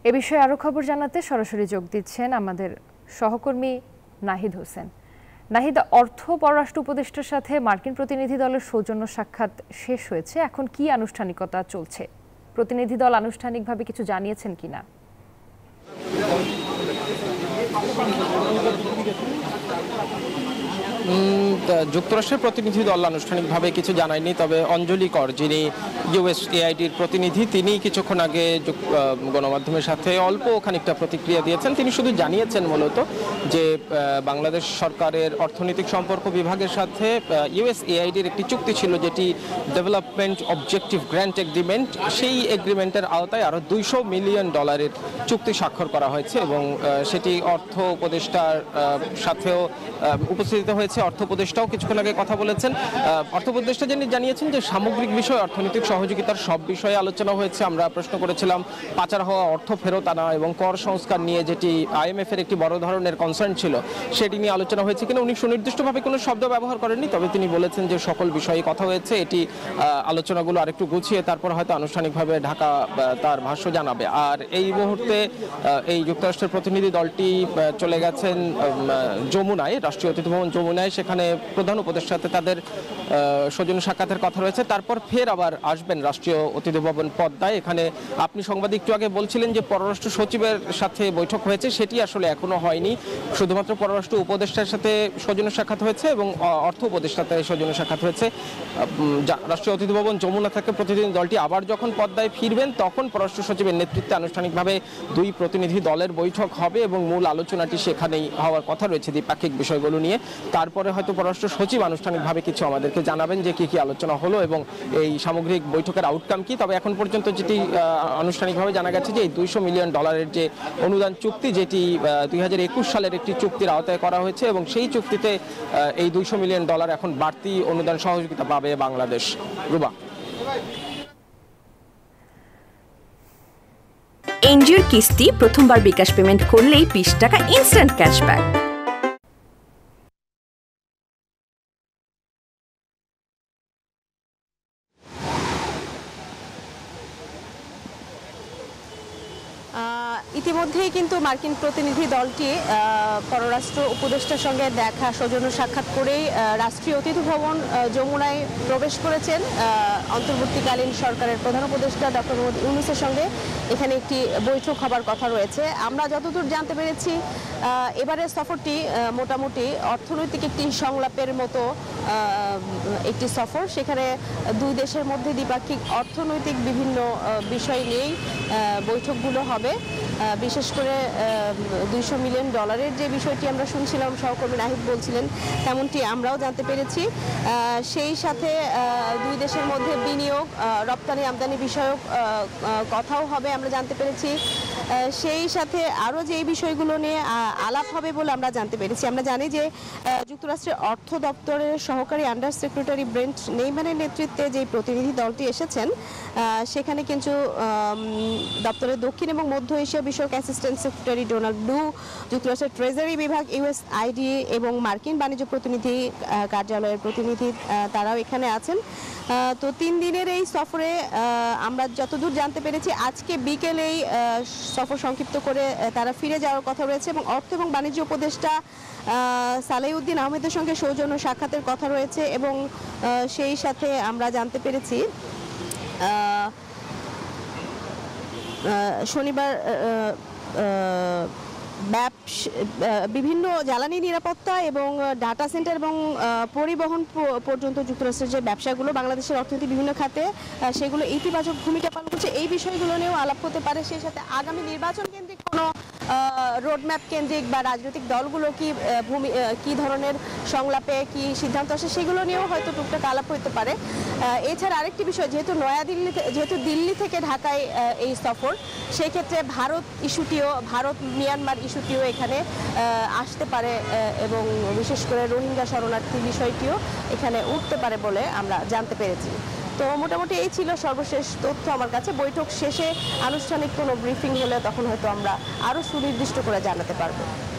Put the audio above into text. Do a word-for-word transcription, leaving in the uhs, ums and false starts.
এ বিষয়ে আরো খবর জানাতে সরাসরি যোগ দিচ্ছেন আমাদের সহকর্মী নাহিদ হোসেন। নাহিদ, অর্থ পররাষ্ট্র উপদেষ্টার সাথে মার্কিন প্রতিনিধি দলের সৌজন্য সাক্ষাৎ শেষ হয়েছে, এখন কি আনুষ্ঠানিকতা চলছে? প্রতিনিধি দল আনুষ্ঠানিকভাবে কিছু জানিয়েছেন কিনা? যুক্তরাষ্ট্রের প্রতিনিধি দল আনুষ্ঠানিকভাবে কিছু জানায়নি, তবে অঞ্জলি কর, যিনি ইউএসএআইডির প্রতিনিধি, তিনি কিছুক্ষণ আগে গণমাধ্যমের সাথে অল্প খানিকটা প্রতিক্রিয়া দিয়েছেন। তিনি শুধু জানিয়েছেন মূলত যে বাংলাদেশ সরকারের অর্থনৈতিক সম্পর্ক বিভাগের সাথে ইউএসএআইডির একটি চুক্তি ছিল, যেটি ডেভেলপমেন্ট অবজেক্টিভ গ্র্যান্ট এগ্রিমেন্ট। সেই এগ্রিমেন্টের আওতায় আরও দুইশো মিলিয়ন ডলারের চুক্তি স্বাক্ষর করা হয়েছে এবং সেটি অর্থ উপদেষ্টার সাথেও উপস্থিত হয়েছে। অর্থ উপদেষ্টাও কিছুক্ষণ আগে কথা বলেছেন। অর্থ উপদেষ্টা যিনি জানিয়েছেন যে সামগ্রিক বিষয় অর্থনৈতিক সহযোগিতার সব বিষয়ে আলোচনা হয়েছে। আমরা প্রশ্ন করেছিলাম পাচার হওয়া অর্থ ফেরত আনা এবং কর সংস্কার নিয়ে, যেটি আইএমএফ এর একটি বড় ধরনের কনসার্ন ছিল, সেটি নিয়ে আলোচনা হয়েছে কিনা। উনি সুনির্দিষ্টভাবে কোনো শব্দ ব্যবহার করেননি, তবে তিনি বলেছেন যে সকল বিষয়ে কথা হয়েছে। এটি আলোচনাগুলো আরেকটু গুছিয়ে তারপর হয়তো আনুষ্ঠানিকভাবে ঢাকা তার ভাষ্য জানাবে। আর এই মুহূর্তে এই যুক্তরাষ্ট্রের প্রতিনিধি দলটি চলে গেছেন যমুনায়, রাষ্ট্রীয় অতিথি ভবন যমুনায়। সেখানে প্রধান উপদেষ্টার তাদের সৌজন্য সাক্ষাতের কথা রয়েছে। তারপর ফের আবার আসবেন রাষ্ট্রীয় অতিথি ভবন পদ্মায়। এখানে আপনি সংবাদিক একটু আগে বলছিলেন যে পররাষ্ট্র সচিবের সাথে বৈঠক হয়েছে, সেটি আসলে এখনো হয়নি। শুধুমাত্র পররাষ্ট্র উপদেষ্টার সাথে সৌজন্য সাক্ষাৎ হয়েছে এবং অর্থ উপদেষ্টার সাথে সৌজন্য সাক্ষাৎ হয়েছে। রাষ্ট্রীয় অতিথি ভবন যমুনা থেকে প্রতিনিধি দলটি আবার যখন পদ্মায় ফিরবেন, তখন পররাষ্ট্র সচিবের নেতৃত্বে আনুষ্ঠানিকভাবে দুই প্রতিনিধি দলের বৈঠক হবে এবং মূল আলোচনাটি সেখানেই হওয়ার কথা রয়েছে দ্বিপাক্ষিক বিষয়গুলো নিয়ে। তারপরে হয়তো পররাষ্ট্র সচিব আনুষ্ঠানিকভাবে কিছু আমাদেরকে জানাবেন যে কি কি আলোচনা হলো এবং এই সামগ্রিক বৈঠকের আউটকাম কি। তবে এখন পর্যন্ত যেটি আনুষ্ঠানিকভাবে জানা গেছে যে এই দুইশো মিলিয়ন ডলারের যে অনুদান চুক্তি, যেটি দুই হাজার একুশ সালের একটি চুক্তির আওতায় করা হয়েছে এবং সেই চুক্তিতে এই দুইশো মিলিয়ন ডলার এখন বাড়তি অনুদান সহযোগিতা পাবে বাংলাদেশ। রুবা, এনজিওর কিস্তি প্রথমবার বিকাশ পেমেন্ট করলেই বিশ টাকা ইনস্ট্যান্ট ক্যাশব্যাক। ইতিমধ্যেই কিন্তু মার্কিন প্রতিনিধি দলটি পররাষ্ট্র উপদেষ্টার সঙ্গে দেখা সৌজন্য সাক্ষাৎ করেই রাষ্ট্রীয় অতিথি ভবন যমুনায় প্রবেশ করেছেন। অন্তর্বর্তীকালীন সরকারের প্রধান উপদেষ্টা ডক্টর মোহাম্মদ ইউনূসের সঙ্গে এখানে একটি বৈঠক হবার কথা রয়েছে। আমরা যতদূর জানতে পেরেছি, এবারের সফরটি মোটামুটি অর্থনৈতিক একটি সংলাপের মতো একটি সফর। সেখানে দুই দেশের মধ্যে দ্বিপাক্ষিক অর্থনৈতিক বিভিন্ন বিষয় নিয়েই বৈঠকগুলো হবে। বিশেষ করে দুইশো মিলিয়ন ডলারের যে বিষয়টি আমরা শুনছিলাম, সহকর্মী নাহিদ বলছিলেন, তেমনটি আমরাও জানতে পেরেছি। সেই সাথে দুই দেশের মধ্যে বিনিয়োগ, রপ্তানি আমদানি বিষয়ক কথাও হবে আমরা জানতে পেরেছি। সেই সাথে আরও যে বিষয়গুলো নিয়ে আলাপ হবে বলে আমরা জানতে পেরেছি। আমরা জানি যে যুক্তরাষ্ট্রের অর্থ দপ্তরের সহকারী আন্ডার সেক্রেটারি ব্রেন্ট নেইম্যানের নেতৃত্বে যে প্রতিনিধি দলটি এসেছেন, সেখানে কিন্তু দপ্তরের দক্ষিণ এবং মধ্য এশিয়া বিষয়ক অ্যাসিস্ট্যান্ট সেক্রেটারি ডোনাল্ড ব্লু, যুক্তরাষ্ট্রের ট্রেজারি বিভাগ, ইউএসআইডি এবং মার্কিন বাণিজ্য প্রতিনিধি কার্যালয়ের প্রতিনিধি, তারাও এখানে আছেন। তো তিন দিনের এই সফরে আমরা যতদূর জানতে পেরেছি, আজকে বিকেলেই সফর সংক্ষিপ্ত করে তারা ফিরে যাওয়ার কথা রয়েছে এবং অর্থ এবং বাণিজ্য উপদেষ্টা সালেউদ্দিন আহমেদের সঙ্গে সৌজন্য সাক্ষাতের কথা রয়েছে। এবং সেই সাথে আমরা জানতে পেরেছি শনিবার বিভিন্ন জ্বালানি নিরাপত্তা এবং ডাটা সেন্টার এবং পরিবহন পর্যন্ত যুক্তরাষ্ট্রের যে ব্যবসাগুলো বাংলাদেশের অর্থনীতি বিভিন্ন খাতে, সেগুলো ইতিবাচক ভূমিকা পালন করছে, এই বিষয়গুলো নিয়েও আলাপ হতে পারে। সেই সাথে আগামী নির্বাচন কেন্দ্রিক কোনো রোডম্যাপ কেন্দ্রিক বা রাজনৈতিক দলগুলো কি ভূমি কী ধরনের সংলাপে কি সিদ্ধান্ত আসে, সেগুলো নিয়েও হয়তো টুকটাক আলাপ হতে পারে। এছাড়া আরেকটি বিষয়, যেহেতু নয়াদিল্লি যেহেতু দিল্লি থেকে ঢাকায় এই সফর, সেই ক্ষেত্রে ভারত ইস্যুটিও ভারত মিয়ানমার ইস্যুটিও এখানে আসতে পারে এবং বিশেষ করে রোহিঙ্গা শরণার্থী বিষয়টিও এখানে উঠতে পারে বলে আমরা জানতে পেরেছি। তো মোটামুটি এই ছিল সর্বশেষ তথ্য আমার কাছে। বৈঠক শেষে আনুষ্ঠানিক কোনো ব্রিফিং হলে তখন হয়তো আমরা আরও সুনির্দিষ্ট করে জানাতে পারবো।